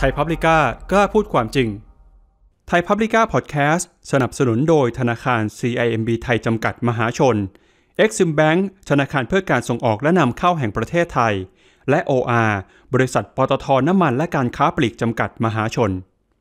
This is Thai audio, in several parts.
ทยพับลิก้ากล้าพูดความจริงไทยพับลิก้าพอดแคสต์สนับสนุนโดยธนาคาร CIMB ไทยจำกัดมหาชน Exim Bank ธนาคารเพื่อการส่งออกและนำเข้าแห่งประเทศไทยและ OR บริษัทปตท.น้ำมันและการค้าปลีกจำกัดมหาชน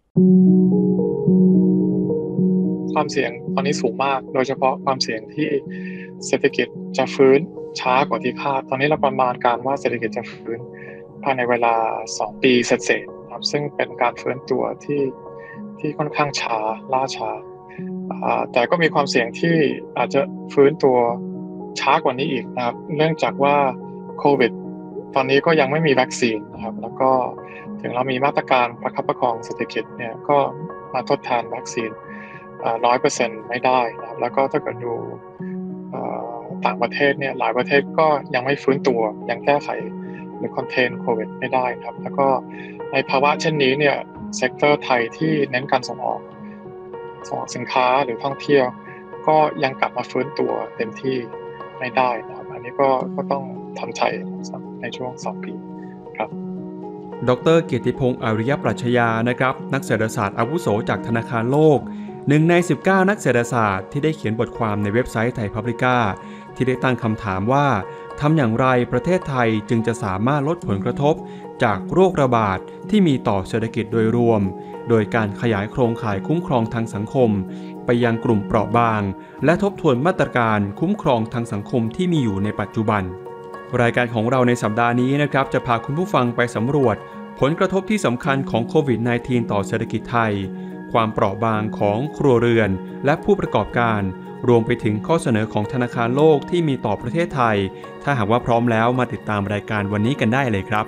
ความเสี่ยงตอนนี้สูงมากโดยเฉพาะความเสี่ยงที่เศรษฐกิจจะฟื้นช้ากว่าที่คาดตอนนี้เราประมาณการว่าเศรษฐกิจจะฟื้นภายในเวลา2 ปีเศษๆครับซึ่งเป็นการฟื้นตัวที่ค่อนข้างล่าช้าแต่ก็มีความเสี่ยงที่อาจจะฟื้นตัวช้ากว่านี้อีกนะครับเนื่องจากว่าโควิดตอนนี้ก็ยังไม่มีวัคซีนนะครับแล้วก็ถึงเรามีมาตรการประคับประคองเศรษฐกิจเนี่ยก็มาทดแทนวัคซีน100% ไม่ได้นะครับแล้วก็ถ้าเกิดดูต่างประเทศเนี่ยหลายประเทศก็ยังไม่ฟื้นตัวยังแก้ไขหรือคอนเทนโควิดไม่ได้ครับแล้วก็ในภาวะเช่นนี้เนี่ยเซกเตอร์ไทยที่เน้นการส่งออกสินค้าหรือท่องเที่ยวก็ยังกลับมาฟื้นตัวเต็มที่ไม่ได้นะครับอันนี้ก็ต้องทำใจในช่วง2 ปีครับดร.เกียรติพงษ์อริยปรัชญานะครับนักเศรษฐศาสตร์อาวุโสจากธนาคารโลก1 ใน 19นักเศรษฐศาสตร์ที่ได้เขียนบทความในเว็บไซต์ไทยพับลิก้าที่ได้ตั้งคำถามว่าทำอย่างไรประเทศไทยจึงจะสามารถลดผลกระทบจากโรคระบาดที่มีต่อเศรษฐกิจโดยรวมโดยการขยายโครงข่ายคุ้มครองทางสังคมไปยังกลุ่มเปราะบางและทบทวนมาตรการคุ้มครองทางสังคมที่มีอยู่ในปัจจุบันรายการของเราในสัปดาห์นี้นะครับจะพาคุณผู้ฟังไปสำรวจผลกระทบที่สำคัญของโควิด -19 ต่อเศรษฐกิจไทยความเปราะบางของครัวเรือนและผู้ประกอบการรวมไปถึงข้อเสนอของธนาคารโลกที่มีต่อประเทศไทยถ้าหากว่าพร้อมแล้วมาติดตามรายการวันนี้กันได้เลยครับ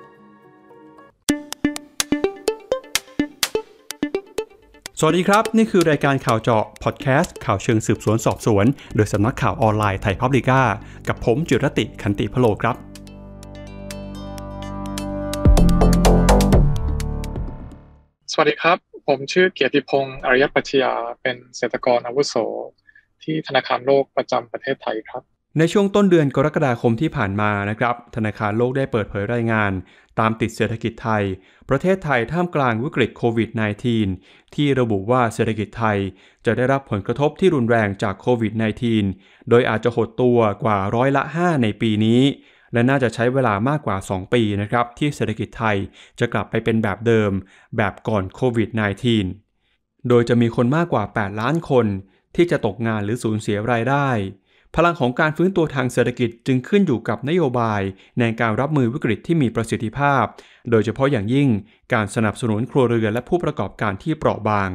สวัสดีครับนี่คือรายการข่าวเจาะพอดแคสต์ข่าวเชิงสืบสวนสอบสวนโดยสำนักข่าวออนไลน์ไทยพับลิก้ากับผมจิรติขันติพโลครับสวัสดีครับผมชื่อเกียรติพงษ์อริยปรัชญาเป็นเกษตรกรอาวุโสที่ธนาคารโลกประจำประเทศไทยครับในช่วงต้นเดือนกรกฎาคมที่ผ่านมานะครับธนาคารโลกได้เปิดเผยรายงานตามติดเศรษฐกิจไทยประเทศไทยท่ามกลางวิกฤตโควิด -19 ที่ระบุว่าเศรษฐกิจไทยจะได้รับผลกระทบที่รุนแรงจากโควิด -19 โดยอาจจะหดตัวกว่า5%ในปีนี้และน่าจะใช้เวลามากกว่า2 ปีนะครับที่เศรษฐกิจไทยจะกลับไปเป็นแบบเดิมแบบก่อนโควิด -19 โดยจะมีคนมากกว่า8 ล้านคนที่จะตกงานหรือสูญเสียรายได้พลังของการฟื้นตัวทางเศรษฐกิจจึงขึ้นอยู่กับนโยบายในการรับมือวิกฤตที่มีประสิทธิภาพโดยเฉพาะอย่างยิ่งการสนับสนุนครัวเรือนและผู้ประกอบการที่เปราะบาง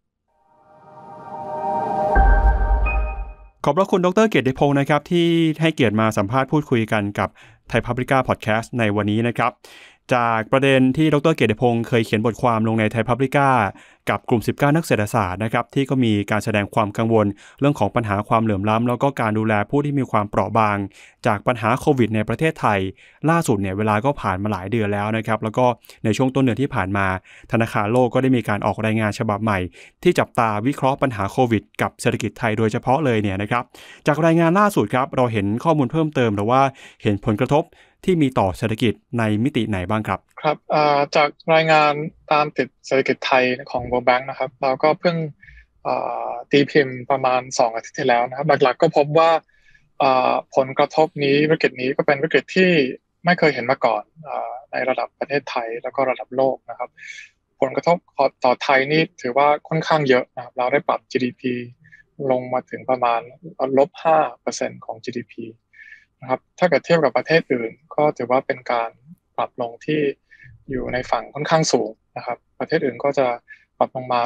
ขอบพระคุณดร.เกียรติพงษ์นะครับที่ให้เกียรติมาสัมภาษณ์พูดคุยกันกับไทยพับลิก้าพอดแคสต์ในวันนี้นะครับจากประเด็นที่ดร.เกียรติพงษ์เคยเขียนบทความลงในไทยพับลิก้ากับกลุ่ม19นักเศรษฐศาสตร์นะครับที่ก็มีการแสดงความกังวลเรื่องของปัญหาความเหลื่อมล้ำแล้วก็การดูแลผู้ที่มีความเปราะบางจากปัญหาโควิดในประเทศไทยล่าสุดเนี่ยเวลาก็ผ่านมาหลายเดือนแล้วนะครับแล้วก็ในช่วงต้นเดือนที่ผ่านมาธนาคารโลกก็ได้มีการออกรายงานฉบับใหม่ที่จับตาวิเคราะห์ปัญหาโควิดกับเศรษฐกิจไทยโดยเฉพาะเลยเนี่ยนะครับจากรายงานล่าสุดครับเราเห็นข้อมูลเพิ่มเติมหรือว่าเห็นผลกระทบที่มีต่อเศรษฐกิจในมิติไหนบ้างครับครับจากรายงานตามติดเศรษฐกิจไทยของ World Bank นะครับเราก็เพิ่งตีพิมพ์ประมาณ2 อาทิตย์ที่แล้วนะครับหลักๆก็พบว่าผลกระทบนี้วิกฤตนี้ก็เป็นวิกฤตที่ไม่เคยเห็นมาก่อนในระดับประเทศไทยแล้วก็ระดับโลกนะครับผลกระทบต่อไทยนี่ถือว่าค่อนข้างเยอะนะครับเราได้ปรับ GDP ลงมาถึงประมาณ-5% ของ GDPนะครับถ้าเกิดเทียบกับประเทศอื่นก็ถือว่าเป็นการปรับลงที่อยู่ในฝั่งค่อนข้างสูงนะครับประเทศอื่นก็จะปรับลงมา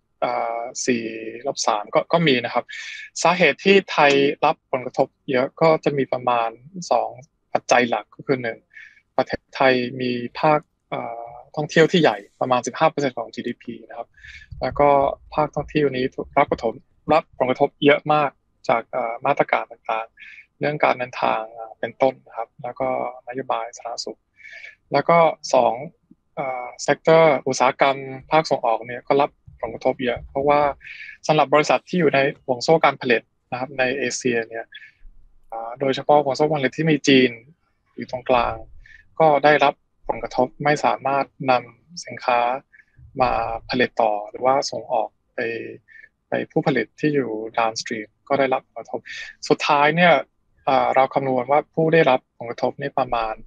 -4 ก็มีนะครับสาเหตุที่ไทยรับผลกระทบเยอะก็จะมีประมาณ2 ปัจจัยหลักก็คือ1ประเทศไทยมีภาคท่องเที่ยวที่ใหญ่ประมาณ 15% ของ GDP นะครับแล้วก็ภาคท่องเที่ยวนี้รับผลกระทบเยอะมากจากมาตรการต่างๆเรื่องการเดินทางเป็นต้นนะครับแล้วก็นโยบายสาธารณสุขแล้วก็2เซกเตอร์อุตสาหกรรมภาคส่งออกเนี่ยก็รับผลกระทบเยอะเพราะว่าสำหรับบริษัทที่อยู่ในห่วงโซ่การผลิตนะครับในเอเชียเนี่ยโดยเฉพาะห่วงโซ่การผลิตที่มีจีนอยู่ตรงกลางก็ได้รับผลกระทบไม่สามารถนำสินค้ามาผลิตต่อหรือว่าส่งออกไปผู้ผลิตที่อยู่ downstream ก็ได้รับผลกระทบสุดท้ายเนี่ยเราคำนวณว่าผู้ได้รับผลกระทบนี่ประมาณ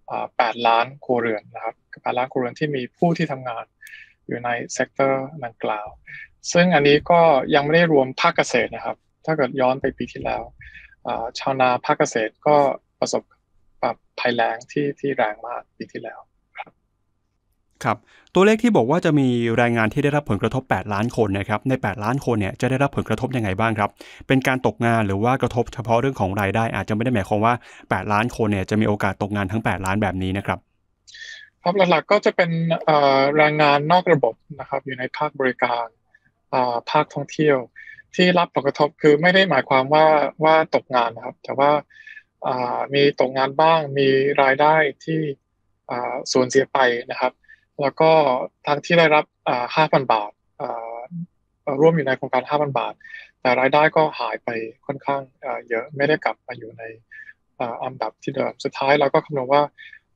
8 ล้านครัวเรือนนะครับ8 ล้านครัวเรือนที่มีผู้ที่ทำงานอยู่ในเซกเตอร์ดังกล่าวซึ่งอันนี้ก็ยังไม่ได้รวมภาคเกษตรนะครับถ้าเกิดย้อนไปปีที่แล้วชาวนาภาคเกษตรก็ประสบกับภัยแล้งที่แรงมากปีที่แล้วครับตัวเลขที่บอกว่าจะมีแรงงานที่ได้รับผลกระทบ8ล้านคนนะครับใน8ล้านคนเนี่ยจะได้รับผลกระทบยังไงบ้างครับเป็นการตกงานหรือว่ากระทบเฉพาะเรื่องของรายได้อาจจะไม่ได้หมายความว่า8ล้านคนเนี่ยจะมีโอกาสตกงานทั้ง8ล้านแบบนี้นะครับครับหลักๆก็จะเป็นแรงงานนอกระบบนะครับอยู่ในภาคบริการภาคท่องเที่ยวที่รับผลกระทบคือไม่ได้หมายความว่าตกงานนะครับแต่ว่ามีตกงานบ้างมีรายได้ที่สูญเสียไปนะครับแล้วก็ทางที่ได้รับ5,000 บาทร่วมอยู่ในโครงการ 5,000 บาทแต่รายได้ก็หายไปค่อนข้างเยอะไม่ได้กลับมาอยู่ในอันดับที่เดิมสุดท้ายเราก็คำนวณว่า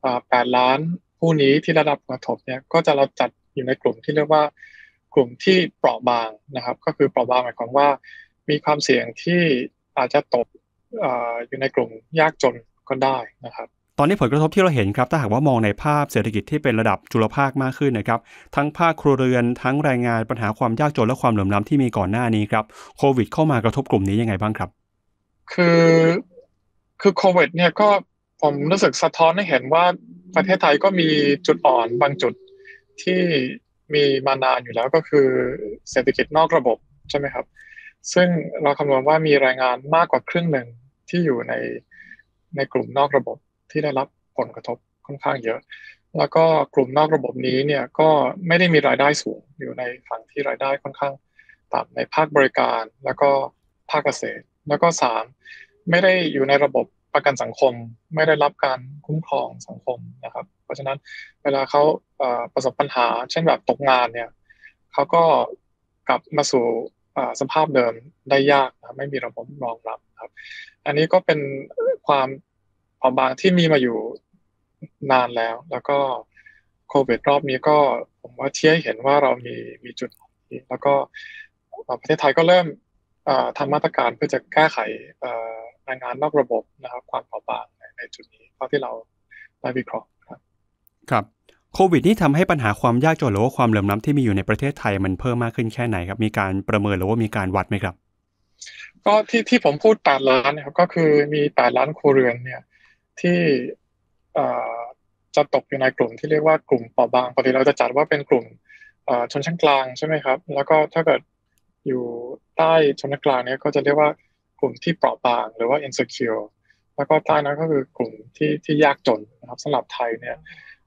8 ล้านผู้นี้ที่ได้รับผลกระทบเนี่ยก็จะเราจัดอยู่ในกลุ่มที่เรียกว่ากลุ่มที่เปราะบางนะครับก็คือเปราะบางหมายความว่ามีความเสี่ยงที่อาจจะตกอยู่ในกลุ่มยากจนก็ได้นะครับตอนนี้ผลกระทบที่เราเห็นครับถ้าหากว่ามองในภาพเศรษฐกิจที่เป็นระดับจุลภาคมากขึ้นนะครับทั้งภาคครัวเรือนทั้งแรงงานปัญหาความยากจนและความเหลื่อมล้ำที่มีก่อนหน้านี้ครับโควิดเข้ามากระทบกลุ่มนี้ยังไงบ้างครับคือโควิดเนี่ยก็ผมรู้สึกสะท้อนให้เห็นว่าประเทศไทยก็มีจุดอ่อนบางจุดที่มีมานานอยู่แล้วก็คือเศรษฐกิจนอกระบบใช่ไหมครับซึ่งเราคำนวณว่ามีแรงงานมากกว่าครึ่งหนึ่งที่อยู่ในกลุ่มนอกระบบที่ได้รับผลกระทบค่อนข้างเยอะแล้วก็กลุ่มนอกระบบนี้เนี่ยก็ไม่ได้มีรายได้สูงอยู่ในฝั่งที่รายได้ค่อนข้างต่ำในภาคบริการแล้วก็ภาคเกษตรแล้วก็สามไม่ได้อยู่ในระบบประกันสังคมไม่ได้รับการคุ้มครองสังคมนะครับเพราะฉะนั้นเวลาเขาประสบปัญหาเช่นแบบตกงานเนี่ยเขาก็กลับมาสู่สภาพเดิมได้ยากนะไม่มีระบบรองรับครับอันนี้ก็เป็นความเปราะบางที่มีมาอยู่นานแล้วแล้วก็โควิดรอบนี้ก็ผมว่าชี้ให้เห็นว่าเรามีจุดแล้วก็ประเทศไทยก็เริ่มทำมาตรการเพื่อจะแก้ไขแรงงานนอกระบบนะครับความเปราะบางในจุดนี้เท่าที่เราได้วิเคราะห์ครับครับโควิดนี่ทำให้ปัญหาความยากจนหรือว่าความเหลื่อมล้ำที่มีอยู่ในประเทศไทยมันเพิ่มมากขึ้นแค่ไหนครับมีการประเมินหรือว่ามีการวัดไหมครับก็ที่ผมพูด8 ล้านนะครับก็คือมี8 ล้านครัวเรือนเนี่ยที่เอ่อจะตกอยู่ในกลุ่มที่เรียกว่ากลุ่มเปราะบางปกติเราจะจัดว่าเป็นกลุ่มชนชั้นกลางใช่ไหมครับแล้วก็ถ้าเกิดอยู่ใต้ชนชั้นกลางเนี่ยก็จะเรียกว่ากลุ่มที่เปราะบางหรือว่า insecure แล้วก็ใต้นั้นก็คือกลุ่มที่ยากจนนะครับสำหรับไทยเนี่ย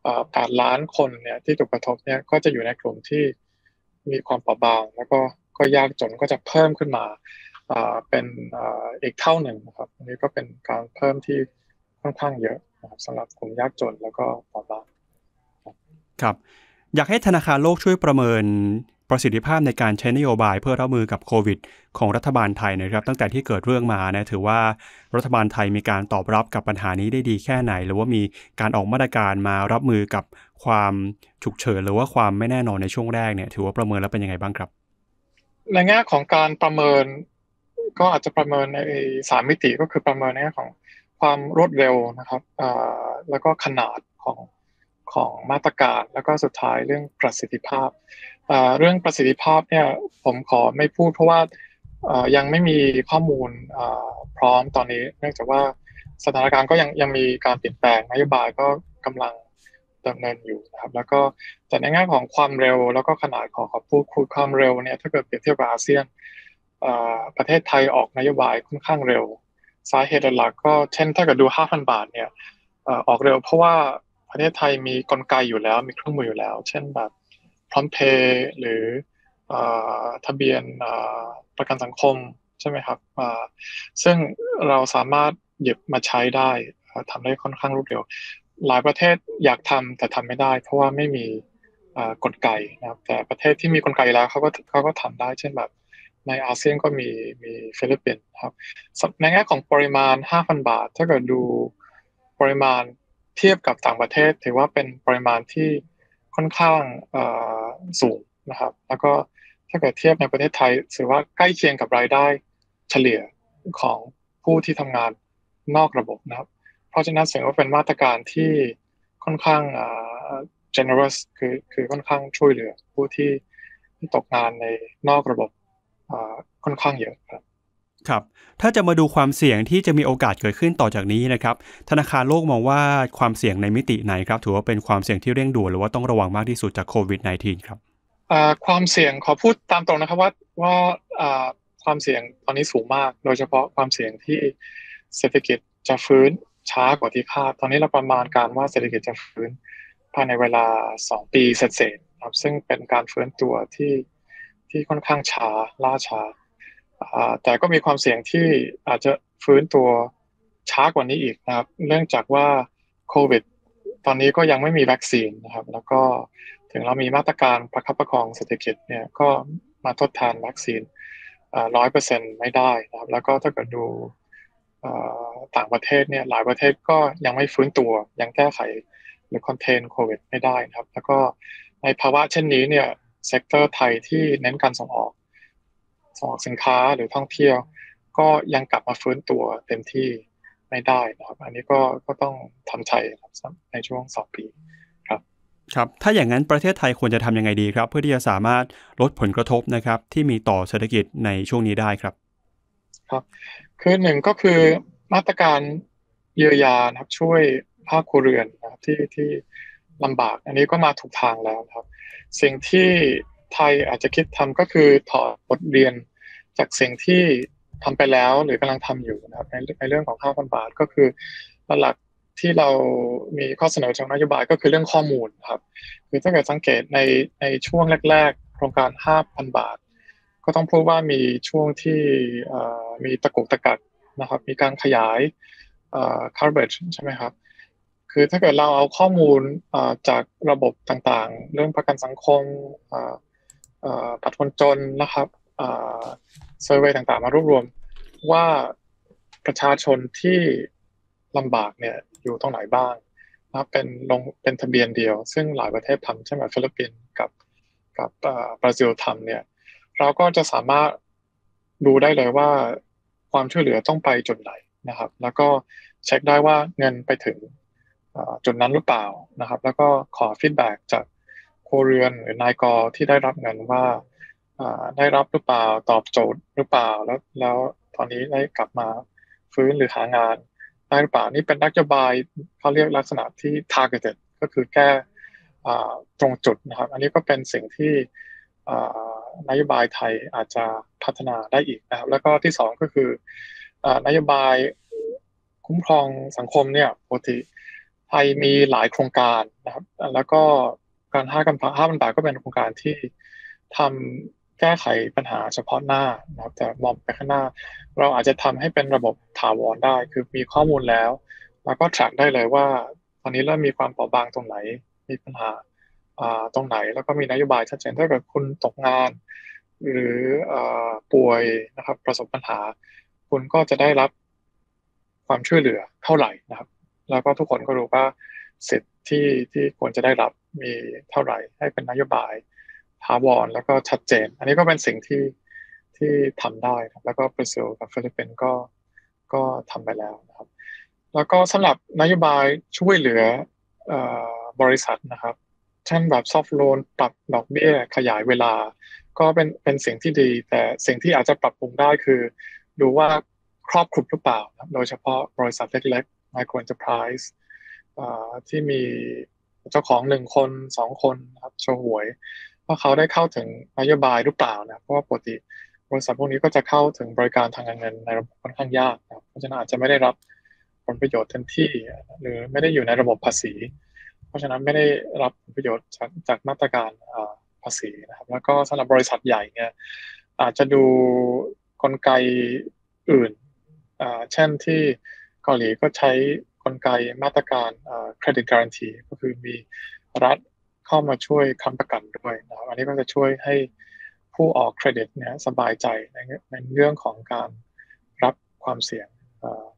8 ล้านคนเนี่ยที่ถูกกระทบเนี่ยก็จะอยู่ในกลุ่มที่มีความเปราะบางแล้วก็ยากจนก็จะเพิ่มขึ้นมาเป็นอีกเท่าหนึ่งนะครับอันนี้ก็เป็นการเพิ่มที่ค่อนข้างเยอะนะครับสำหรับกลุ่มยากจนแล้วก็เปราะบางครับอยากให้ธนาคารโลกช่วยประเมินประสิทธิภาพในการใช้นโยบายเพื่อรับมือกับโควิดของรัฐบาลไทยนะครับตั้งแต่ที่เกิดเรื่องมานะถือว่ารัฐบาลไทยมีการตอบรับกับปัญหานี้ได้ดีแค่ไหนหรือว่ามีการออกมาตรการมารับมือกับความฉุกเฉินหรือว่าความไม่แน่นอนในช่วงแรกเนี่ยถือว่าประเมินแล้วเป็นยังไงบ้างครับในแง่ของการประเมินก็อาจจะประเมินใน3 มิติก็คือประเมินในแง่ของความรวดเร็วนะครับแล้วก็ขนาดของมาตรการแล้วก็สุดท้ายเรื่องประสิทธิภาพเรื่องประสิทธิภาพเนี่ยผมขอไม่พูดเพราะว่ายังไม่มีข้อมูลพร้อมตอนนี้เนื่องจากว่าสถานการณ์ก็ยังมีการเปลี่ยนแปลงนโยบายก็กำลังดำเนินอยู่นะครับแล้วก็แต่ในแง่ของความเร็วแล้วก็ขนาดของขอพูดคุยความเร็วเนี่ยถ้าเกิดเปรียบเทียบกับอาเซียนประเทศไทยออกนโยบายค่อนข้างเร็วสาเหตุหลักก็เช่นถ้าเกิดดู 5,000 บาทเนี่ยออกเร็วเพราะว่าประเทศไทยมีกลไกอยู่แล้วมีเครื่องมืออยู่แล้วเช่นแบบพร้อมเพย์หรือทะเบียนประกันสังคมใช่ไหมครับซึ่งเราสามารถหยิบมาใช้ได้ทำได้ค่อนข้างรวดเร็วหลายประเทศอยากทำแต่ทำไม่ได้เพราะว่าไม่มีกลไกนะครับแต่ประเทศที่มีกลไกแล้วเขาก็ทำได้เช่นแบบในอาเซียนก็มีฟิลิปปินส์ครับในแง่ของปริมาณ 5,000 บาทถ้าเกิดดูปริมาณเทียบกับต่างประเทศถือว่าเป็นปริมาณที่ค่อนข้างสูงนะครับแล้วก็ถ้าเกิดเทียบในประเทศไทยถือว่าใกล้เคียงกับรายได้เฉลี่ยของผู้ที่ทำงานนอกระบบนะครับเพราะฉะนั้นถือว่าเป็นมาตรการที่ค่อนข้างgenerous คือค่อนข้างช่วยเหลือผู้ที่ตกงานในนอกระบบค่อนข้างเยอะครับครับถ้าจะมาดูความเสี่ยงที่จะมีโอกาสเกิดขึ้นต่อจากนี้นะครับธนาคารโลกมองว่าความเสี่ยงในมิติไหนครับถือว่าเป็นความเสี่ยงที่เร่งด่วนหรือว่าต้องระวังมากที่สุดจากโควิด -19 ครับความเสี่ยงขอพูดตามตรงนะครับว่าความเสี่ยงตอนนี้สูงมากโดยเฉพาะความเสี่ยงที่เศรษฐกิจจะฟื้นช้ากว่าที่คาดตอนนี้เราประมาณการว่าเศรษฐกิจจะฟื้นภายในเวลา2 ปีเศษๆครับซึ่งเป็นการฟื้นตัวที่ค่อนข้างช้าล่าช้าแต่ก็มีความเสี่ยงที่อาจจะฟื้นตัวช้ากว่านี้อีกนะครับเนื่องจากว่าโควิดตอนนี้ก็ยังไม่มีวัคซีนนะครับแล้วก็ถึงเรามีมาตรการประคับประคองเศรษฐกิจเนี่ยก็มาทดแทนวัคซีน100%ไม่ได้นะครับแล้วก็ถ้าเกิดดูต่างประเทศเนี่ยหลายประเทศก็ยังไม่ฟื้นตัวยังแก้ไขหรือคอนเทนโควิดไม่ได้นะครับแล้วก็ในภาวะเช่นนี้เนี่ยเซกเตอร์ไทยที่เน้นการส่งออกสินค้าหรือท่องเที่ยวก็ยังกลับมาฟื้นตัวเต็มที่ไม่ได้นะครับอันนี้ก็ต้องทำใจครับในช่วง2 ปีครับครับถ้าอย่างนั้นประเทศไทยควรจะทำยังไงดีครับเพื่อที่จะสามารถลดผลกระทบนะครับที่มีต่อเศรษฐกิจในช่วงนี้ได้ครับครับคือหนึ่งก็คือมาตรการเยียวยานะครับช่วยภาคครัวเรือนนะครับที่ลำบากอันนี้ก็มาถูกทางแล้วนะครับสิ่งที่ไทยอาจจะคิดทำก็คือถอดบทเรียนจากสิ่งที่ทำไปแล้วหรือกำลังทำอยู่นะครับในเรื่องของ5,000 บาทก็คือหลักที่เรามีข้อเสนอจากนโยบายก็คือเรื่องข้อมูลครับคือถ้าเกิดสังเกตในช่วงแรกๆโครงการ5,000 บาทก็ต้องพูดว่ามีช่วงที่มีตะกุกตะกักนะครับมีการขยายcoverage ใช่ไหมครับคือถ้าเกิดเราเอาข้อมูลจากระบบต่างๆเรื่องประกันสังคมบัตรคนจนนะครับเซอร์เวย์ต่างๆมารวบรวมว่าประชาชนที่ลำบากเนี่ยอยู่ตรงไหนบ้างนะเป็นทะเบียนเดียวซึ่งหลายประเทศทำเช่นแบบฟิลิปปินส์กับบราซิลทำเนี่ยเราก็จะสามารถดูได้เลยว่าความช่วยเหลือต้องไปจุดไหนนะครับแล้วก็เช็คได้ว่าเงินไปถึงจุดนั้นหรือเปล่านะครับแล้วก็ขอฟีดแบ็กจากครัวเรือนหรือนายกที่ได้รับเงินว่าได้รับหรือเปล่าตอบโจทย์หรือเปล่าแล้วตอนนี้ได้กลับมาฟื้นหรือหางานได้หรือเปล่านี่เป็นนโยบายเขาเรียกลักษณะที่ targeted ก็คือแก้ตรงจุดนะครับอันนี้ก็เป็นสิ่งที่นโยบายไทยอาจจะพัฒนาได้อีกนะครับแล้วก็ที่สองก็คือนโยบายคุ้มครองสังคมเนี่ยปกติไทยมีหลายโครงการนะครับแล้วก็การ5,000 บาทก็เป็นโครงการที่ทำแก้ไขปัญหาเฉพาะหน้านะครับแต่มองไปข้างหน้าเราอาจจะทำให้เป็นระบบถาวรได้คือมีข้อมูลแล้วก็ track ได้เลยว่าตอนนี้เริ่มมีความเปราะบางตรงไหนมีปัญหาตรงไหนแล้วก็มีนโยบายชัดเจนถ้าเกิดคุณตกงานหรือป่วยนะครับประสบปัญหาคุณก็จะได้รับความช่วยเหลือเท่าไหร่นะครับแล้วก็ทุกคนก็รู้ว่าสิทธิ์ที่ควรจะได้รับมีเท่าไหร่ให้เป็นนโยบายถาวรแล้วก็ชัดเจนอันนี้ก็เป็นสิ่งที่ทำได้ครับแล้วก็บราซิลกับฟิลิปปินส์ก็ทำไปแล้วนะครับแล้วก็สำหรับนโยบายช่วยเหลือบริษัทนะครับเช่นแบบซอฟท์โลนปรับดอกเบี้ยขยายเวลาก็เป็นสิ่งที่ดีแต่สิ่งที่อาจจะปรับปรุงได้คือดูว่าครอบคลุมหรือเปล่าโดยเฉพาะบริษัทเล็กๆ micro enterprise ที่มีเจ้าของ1 คน 2 คนนะครับโชว์หวยว่าเขาได้เข้าถึงนโยบายหรือเปล่านะเพราะว่าปกติบริษัทพวกนี้ก็จะเข้าถึงบริการทางการเงินในระบบค่อนข้างยากนะครับเพราะฉะนั้นอาจจะไม่ได้รับผลประโยชน์เต็มที่หรือไม่ได้อยู่ในระบบภาษีเพราะฉะนั้นไม่ได้รับผลประโยชน์จากมาตรการภาษีนะครับแล้วก็สำหรับบริษัทใหญ่เนี่ยอาจจะดูกลไกอื่นเช่นที่เกาหลีก็ใช้กลไกมาตรการcredit guarantee ก็คือมีรัฐเข้ามาช่วยค้ำประกันด้วยนะครับอันนี้ก็จะช่วยให้ผู้ออกเครดิตเนี่ยสบายใจในเรื่องของการรับความเสี่ยง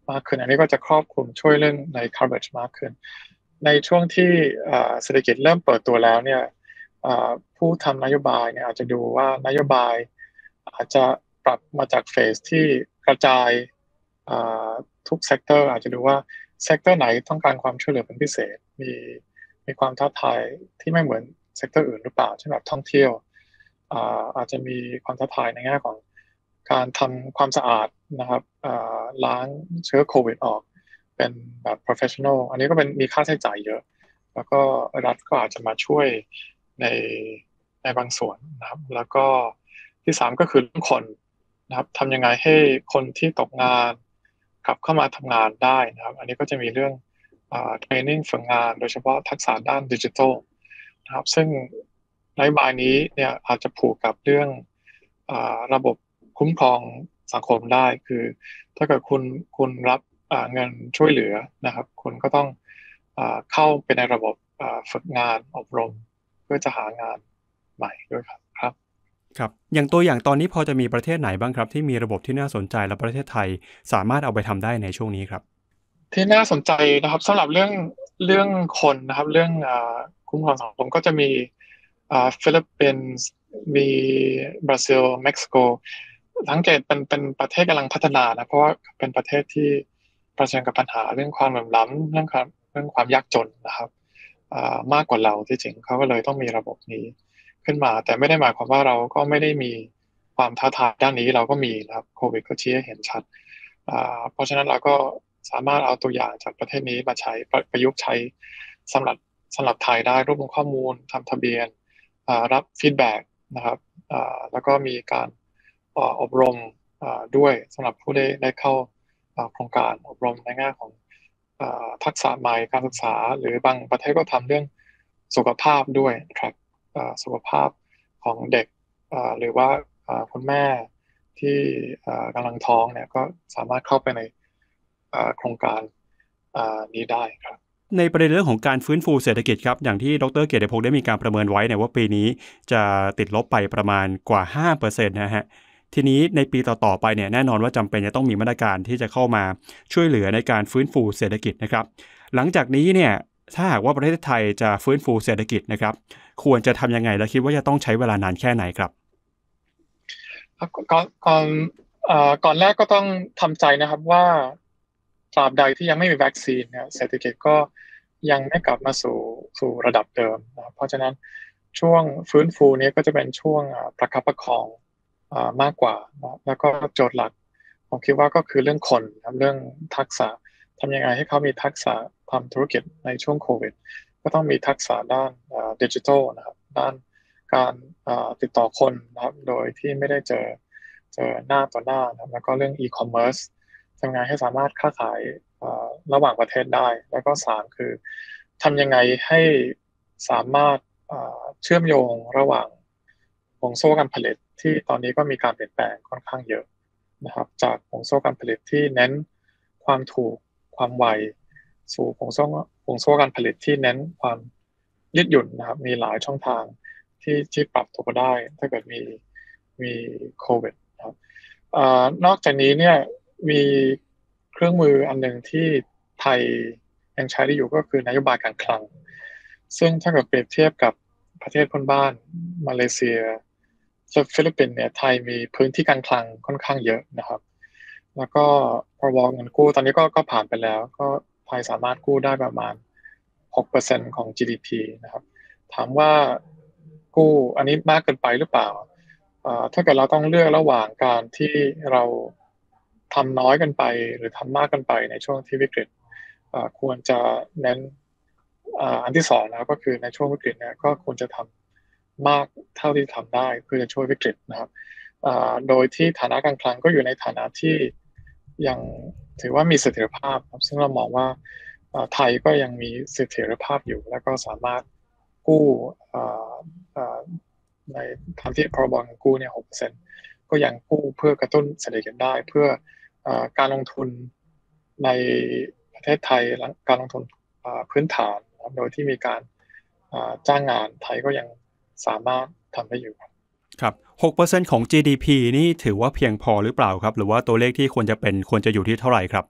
มากขึ้นอันนี้ก็จะครอบคลุมช่วยเรื่องใน coverage มากขึ้นในช่วงที่เศรษฐกิจเริ่มเปิดตัวแล้วเนี่ยผู้ทำนโยบายเนี่ยอาจจะดูว่านโยบายอาจจะปรับมาจากเฟสที่กระจายทุกเซกเตอร์อาจจะดูว่าเซกเตอร์ไหนต้องการความช่วยเหลือเป็นพิเศษมีความท้าทายที่ไม่เหมือนเซกเตอร์อื่นหรือเปล่าเช่นแบบท่องเที่ยวอาจจะมีความท้าทายในแง่ของการทำความสะอาดนะครับล้างเชื้อโควิดออกเป็นแบบ professional อันนี้ก็เป็นมีค่าใช้จ่ายเยอะแล้วก็รัฐก็อาจจะมาช่วยในบางส่วนนะครับแล้วก็ที่สามก็คือเรื่องคนนะครับทำยังไงให้คนที่ตกงานกลับเข้ามาทำงานได้นะครับอันนี้ก็จะมีเรื่องเทรนนิ่งฝึกงานโดยเฉพาะทักษะด้านดิจิทัลนะครับซึ่งนโยบายนี้เนี่ยอาจจะผูกกับเรื่องระบบคุ้มครองสังคมได้คือถ้าเกิดคุณรับเงินช่วยเหลือนะครับคุณก็ต้องเข้าไปในระบบฝึกงานอบรมเพื่อจะหางานใหม่ด้วยครับครับอย่างตัวอย่างตอนนี้พอจะมีประเทศไหนบ้างครับที่มีระบบที่น่าสนใจและประเทศไทยสามารถเอาไปทำได้ในช่วงนี้ครับที่น่าสนใจนะครับสำหรับเรื่องคนนะครับเรื่องคุ้มครองสังคมก็จะมีฟิลิปปินส์มีบราซิลเม็กซิโกสังเกตเป็นประเทศกำลังพัฒนานะเพราะว่าเป็นประเทศที่เผชิญกับปัญหาเรื่องความเหลื่อมล้ำเรื่องความยากจนนะครับมากกว่าเราที่จริงเขาก็เลยต้องมีระบบนี้ขึ้นมาแต่ไม่ได้หมายความว่าเราก็ไม่ได้มีความท้าทายด้านนี้เราก็มีนะครับโควิดก็ชี้ให้เห็นชัดเพราะฉะนั้นเราก็สามารถเอาตัวอย่างจากประเทศนี้มาใช้ประยุกต์ใช้สำหรับไทยได้รวบรวมข้อมูลทำทะเบียนรับฟีดแบ็กนะครับแล้วก็มีการอบรมด้วยสำหรับผู้ได้เข้าโครงการอบรมในแง่ของทักษะใหม่การศึกษาหรือบางประเทศก็ทำเรื่องสุขภาพด้วยครับสุขภาพของเด็กหรือว่าคุณแม่ที่กำลังท้องเนี่ยก็สามารถเข้าไปในโครงการนี้ได้ครับในประเด็นเรื่องของการฟื้นฟูเศรษฐกิจครับอย่างที่ดร.เกียรติพงศ์ได้มีการประเมินไว้เนี่ยว่าปีนี้จะติดลบไปประมาณกว่า 5% นะฮะทีนี้ในปีต่อๆไปเนี่ยแน่นอนว่าจำเป็นจะต้องมีมาตรการที่จะเข้ามาช่วยเหลือในการฟื้นฟูเศรษฐกิจนะครับหลังจากนี้เนี่ยถ้าหากว่าประเทศไทยจะฟื้นฟูเศรษฐกิจนะครับควรจะทำยังไงและคิดว่าจะต้องใช้เวลานานแค่ไหนครับก่อนแรกก็ต้องทำใจนะครับว่าตราบใดที่ยังไม่มีวัคซีนเนี่ยเศรษฐกิจก็ยังไม่กลับมาสู่ระดับเดิมนะเพราะฉะนั้นช่วงฟื้นฟูนี้ก็จะเป็นช่วงประคับประคองมากกว่านะแล้วก็โจทย์หลักผมคิดว่าก็คือเรื่องคนครับเรื่องทักษะทำยังไงให้เขามีทักษะทำธุรกิจในช่วงโควิดก็ต้องมีทักษะด้านดิจิทัลนะครับด้านการติดต่อคนนะครับโดยที่ไม่ได้เจอหน้าต่อหน้านะครับแล้วก็เรื่องอีคอมเมิร์ซทำยังไงให้สามารถค้าขายระหว่างประเทศได้แล้วก็สามคือทำยังไงให้สามารถเชื่อมโยงระหว่างห่วงโซ่การผลิตที่ตอนนี้ก็มีการเปลี่ยนแปลงค่อนข้างเยอะนะครับจากห่วงโซ่การผลิตที่เน้นความถูกความไวสู่ห่วงโซ่การผลิตที่เน้นความยืดหยุ่นนะครับมีหลายช่องทางที่ปรับตัวได้ถ้าเกิดมีโควิดนะครับนอกจากนี้เนี่ยมีเครื่องมืออันหนึ่งที่ไทยยังใช้ได้อยู่ก็คือนโยบายการคลังซึ่งถ้าเกิดเปรียบเทียบกับประเทศเพื่อนบ้านมาเลเซียฟิลิปปินส์เนี่ยไทยมีพื้นที่การคลังค่อนข้างเยอะนะครับแล้วก็พรบเงินกู้ตอนนี้ก็ผ่านไปแล้วก็ไทยสามารถกู้ได้ประมาณ 6% ของ GDP นะครับถามว่ากู้อันนี้มากเกินไปหรือเปล่าถ้าเกิดเราต้องเลือกระหว่างการที่เราทำน้อยกันไปหรือทำมากกันไปในช่วงที่วิกฤตควรจะเน้นอันที่สองนะครับก็คือในช่วงวิกฤตเนี่ยก็ควรจะทำมากเท่าที่ทำได้เพื่อจะช่วยวิกฤตนะครับโดยที่ฐานะการคลังก็อยู่ในฐานะที่ยังถือว่ามีเสถียรภาพครับซึ่งเรามองว่าไทยก็ยังมีเสถียรภาพอยู่และก็สามารถกู้ในทางที่พรบเงินกู้เนี่ย 6% ก็ยังกู้เพื่อกระตุ้นเศรษฐกิจได้เพื่อการลงทุนในประเทศไทยการลงทุนพื้นฐานโดยที่มีการจ้างงานไทยก็ยังสามารถทำได้อยู่ครับ 6% ของ GDP นี่ถือว่าเพียงพอหรือเปล่าครับหรือว่าตัวเลขที่ควรจะอยู่ที่เท่าไหร่ครับ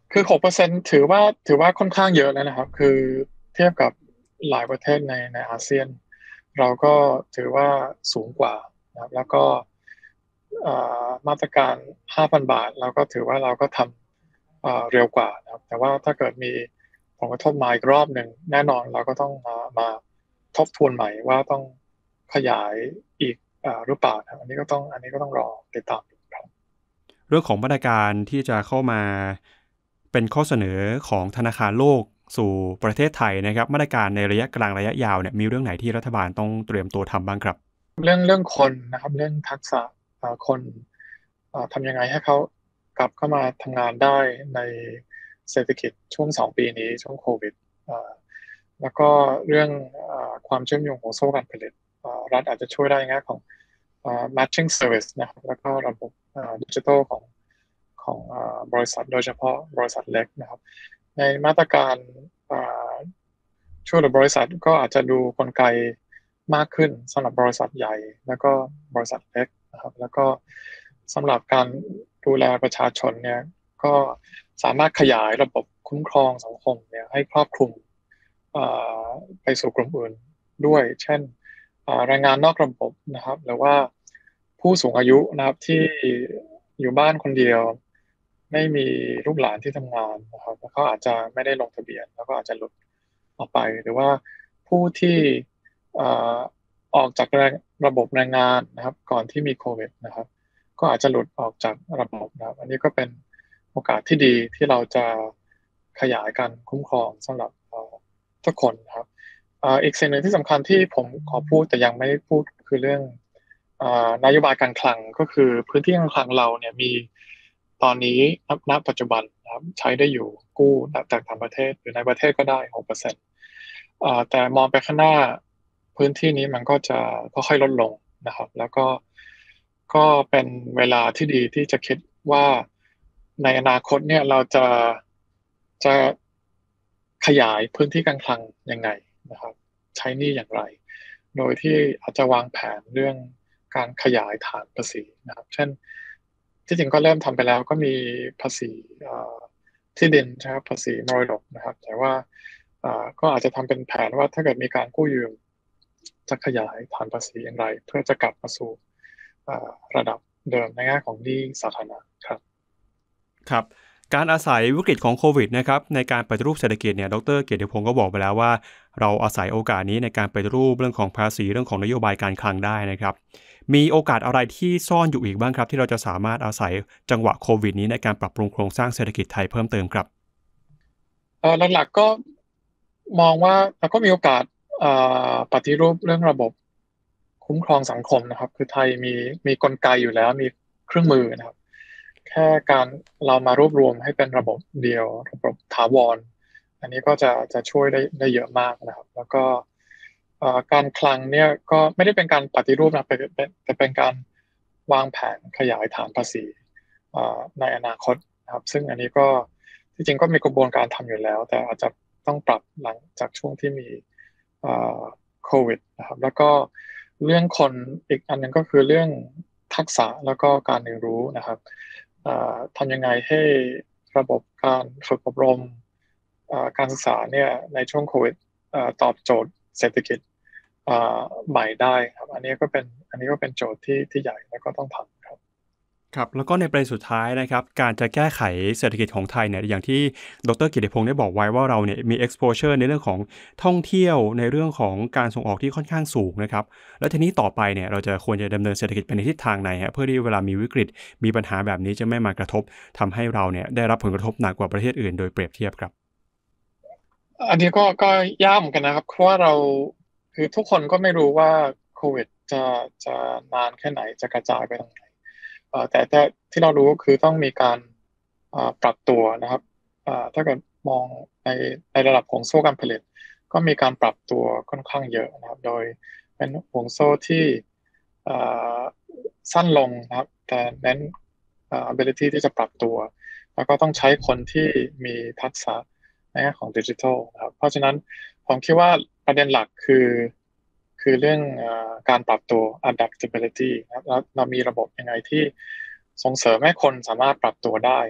คือ6%ถือว่าค่อนข้างเยอะแล้วนะครับคือเทียบกับหลายประเทศในอาเซียนเราก็ถือว่าสูงกว่านะครับแล้วก็มาตรการ 5,000 บาทเราก็ถือว่าเราก็ทำเร็วกว่านะครับแต่ว่าถ้าเกิดมีผลกระทบมาอีกรอบหนึ่งแน่นอนเราก็ต้องมาทบทวนใหม่ว่าต้องขยายอีกหรือเปล่านะครับอันนี้ก็ต้องรอติดตามดูครับเรื่องของมาตรการที่จะเข้ามาเป็นข้อเสนอของธนาคารโลกสู่ประเทศไทยนะครับมาตรการในระยะกลางระยะยาวเนี่ยมีเรื่องไหนที่รัฐบาลต้องเตรียมตัวทำบ้างครับเรื่องคนนะครับเรื่องทักษะคนทำยังไงให้เขากลับเข้ามาทำงานได้ในเศรษฐกิจช่วง2 ปีนี้ช่วงโควิดอ่าแล้วก็เรื่องความเชื่อมโยงของโซ่การผลิตรัฐอาจจะช่วยได้ในแง่ของmatching service นะครับแล้วก็ระบบดิจิทัลของบริษัทโดยเฉพาะบริษัทเล็กนะครับในมาตรการอ่าช่วยเหลือบริษัทก็อาจจะดูกลไกมากขึ้นสำหรับบริษัทใหญ่แล้วก็บริษัทเล็กนะครับแล้วก็สำหรับการดูแลประชาชนเนี่ยก็สามารถขยายระบบคุ้มครองสังคมเนี่ยให้ครอบคลุมเอ่ไปสู่กลุ่มอื่นด้วยเช่นแรงงานนอกระบบนะครับหรือว่าผู้สูงอายุนะครับที่อยู่บ้านคนเดียวไม่มีลูกหลานที่ทำงานนะครับแล้วก็อาจจะไม่ได้ลงทะเบียนแล้วก็อาจจะหลุดออกไปหรือว่าผู้ที่เอ่อออกจากระบบแรงงานนะครับก่อนที่มีโควิดนะครับก็อาจจะหลุดออกจากระบบนะครับอันนี้ก็เป็นโอกาสที่ดีที่เราจะขยายการคุ้มครองสำหรับทุกคนนะครับ อีกสิ่งหนึ่งที่สำคัญที่ผมขอพูดแต่ยังไม่ได้พูดคือเรื่องนโยบายการคลังก็คือพื้นที่การคลังเราเนี่ยมีตอนนี้ณปัจจุบันนะครับใช้ได้อยู่กู้จากต่างประเทศหรือในประเทศก็ได้6%แต่มองไปข้างหน้าพื้นที่นี้มันก็จะค่อยๆลดลงนะครับแล้วก็เป็นเวลาที่ดีที่จะคิดว่าในอนาคตเนี่ยเราจะขยายพื้นที่การคลังยังไงนะครับใช้หนี้อย่างไรโดยที่อาจจะวางแผนเรื่องการขยายฐานภาษีนะครับเช่นที่จริงก็เริ่มทำไปแล้วก็มีภาษีที่ดินนะครับภาษีมรดกนะครับแต่ว่าก็อาจจะทำเป็นแผนว่าถ้าเกิดมีการกู้ยืมจะขยายฐานภาษีอย่างไรเพื่อจะกลับมาสู่ระดับเดิมในแง่ของหนี้สาธารณะครับครับการอาศัยวิกฤตของโควิดนะครับในการปฏิรูปเศรษฐกิจเนี่ยดรเกียรติพงศ์ก็บอกไปแล้วว่าเราอาศัยโอกาสนี้ในการปฏิรูปเรื่องของภาษีเรื่องของนโยบายการคลังได้นะครับมีโอกาสอะไรที่ซ่อนอยู่อีกบ้างครับที่เราจะสามารถอาศัยจังหวะโควิดนี้ในการปรับปรุงโครงสร้างเศรษฐกิจไทยเพิ่มเติมครับหลักๆก็มองว่าเราก็มีโอกาสปฏิรูปเรื่องระบบคุ้มครองสังคมนะครับคือไทยมีกลไกอยู่แล้วมีเครื่องมือนะครับแค่การเรามารวบรวมให้เป็นระบบเดียวระบบถาวรอันนี้ก็จะช่วยได้เยอะมากนะครับแล้วก็การคลังเนี่ยก็ไม่ได้เป็นการปฏิรูปนะแต่เป็นการวางแผนขยายฐานภาษีในอนาคตนะครับซึ่งอันนี้ก็ที่จริงก็มีกระบวนการทำอยู่แล้วแต่อาจจะต้องปรับหลังจากช่วงที่มีโควิดนะครับแล้วก็เรื่องคนอีกอันหนึงก็คือเรื่องทักษะแล้วก็การเรียนรู้นะครับทำยังไงให้ระบบการฝึกอบรมการศึกษาเนี่ยในช่วงโควิดตอบโจทย์เศรษฐกิจใหม่ได้ครับอันนี้ก็เป็นโจทย์ที่ใหญ่แล้วก็ต้องทำครับครับแล้วก็ในประเด็นสุดท้ายนะครับการจะแก้ไขเศรษฐกิจของไทยเนี่ยอย่างที่ดรกิติพงศ์ได้บอกไว้ว่าเราเนี่ยมี exposure ในเรื่องของท่องเที่ยวในเรื่องของการส่งออกที่ค่อนข้างสูงนะครับแล้วทีนี้ต่อไปเนี่ยเราจะควรจะดำเนินเศรษฐกิจไปในทิศทางไหนฮะเพื่อที่เวลามีวิกฤตมีปัญหาแบบนี้จะไม่มากระทบทำให้เราเนี่ยได้รับผลกระทบหนักกว่าประเทศอื่นโดยเปรียบเทียบครับอันนี้ก็ยากเหมือนกันนะครับเพราะว่าเราคือทุกคนก็ไม่รู้ว่าโควิดจะนานแค่ไหนจะกระจายไปตรงไหนแต่ที่เรารู้ก็คือต้องมีการปรับตัวนะครับถ้าเกิดมองในระดับของโซ่การผลิตก็มีการปรับตัวค่อนข้างเยอะนะครับโดยเป็นห่วงโซ่ที่เอ่อสั้นลงนะครับแต่เน้นability ที่จะปรับตัวแล้วก็ต้องใช้คนที่มีทักษะ ในแง่ของดิจิทัลนะครับเพราะฉะนั้นผมคิดว่าประเด็นหลักคือเรื่องการปรับตัว adaptability นะครับแล้วเรามีระบบยังไงที่ส่งเสริมให้คนสามารถปรับตัวได้นะครับ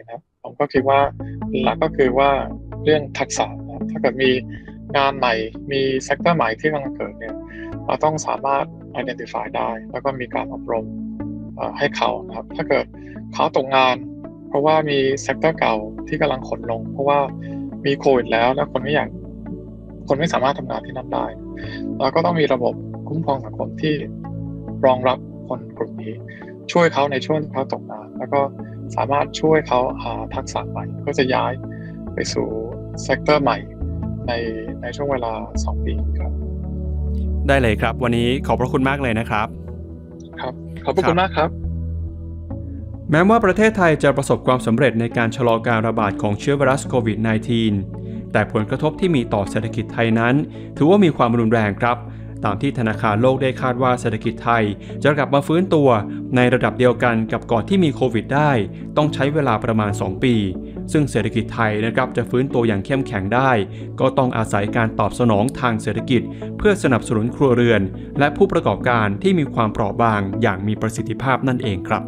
ผมก็คิดว่าหลักก็คือว่าเรื่องทักษะนะถ้าเกิดมีงานใหม่มีเซกเตอร์ใหม่ที่กำลังเกิดเนี่ยเราต้องสามารถ identify ได้แล้วก็มีการอบรมให้เขานะครับถ้าเกิดเขาตกงานเพราะว่ามีเซกเตอร์เก่าที่กำลังขนลงเพราะว่ามีโควิดแล้วคนไม่สามารถทำงานที่นั่นได้เราก็ต้องมีระบบคุ้มครองสังคมที่รองรับคนกลุ่มนี้ช่วยเขาในช่วงที่เขาตกงานแล้วก็สามารถช่วยเขาหาทักษะใหม่เพื่อจะย้ายไปสู่เซกเตอร์ใหม่ในช่วงเวลา2 ปีครับได้เลยครับวันนี้ขอบพระคุณมากเลยนะครับครับขอบพระคุณมากครับแม้ว่าประเทศไทยจะประสบความสำเร็จในการชะลอการระบาดของเชื้อไวรัสโควิด -19 แต่ผลกระทบที่มีต่อเศรษฐกิจไทยนั้นถือว่ามีความรุนแรงครับตามที่ธนาคารโลกได้คาดว่าเศรษฐกิจไทยจะกลับมาฟื้นตัวในระดับเดียวกันกับก่อนที่มีโควิดได้ต้องใช้เวลาประมาณ2 ปีซึ่งเศรษฐกิจไทยนะครับจะฟื้นตัวอย่างเข้มแข็งได้ก็ต้องอาศัยการตอบสนองทางเศรษฐกิจเพื่อสนับสนุนครัวเรือนและผู้ประกอบการที่มีความเปราะบางอย่างมีประสิทธิภาพนั่นเองครับ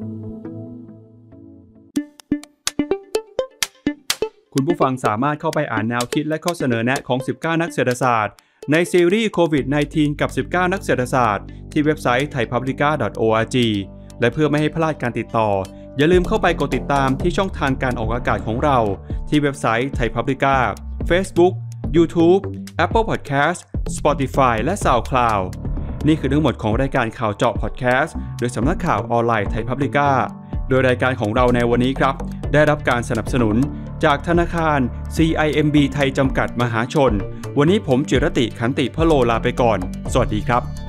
คุณผู้ฟังสามารถเข้าไปอ่านแนวคิดและข้อเสนอแนะของ19นักเศรษฐศาสตร์ในซีรีส์โควิด -19 กับ19นักเศรษฐศาสตร์ที่เว็บไซต์ thaipublica.org และเพื่อไม่ให้พลาดการติดต่ออย่าลืมเข้าไปกดติดตามที่ช่องทางการออกอากาศของเราที่เว็บไซต์ Thai Publica Facebook YouTube Apple Podcast Spotify และ SoundCloud นี่คือทั้งหมดของรายการข่าวเจาะพอดแคสต์โดยสำนักข่าวออนไลน์ Thai Publica โดยรายการของเราในวันนี้ครับได้รับการสนับสนุนจากธนาคาร CIMB ไทยจำกัดมหาชนวันนี้ผมจิรติขันติพโลลาไปก่อนสวัสดีครับ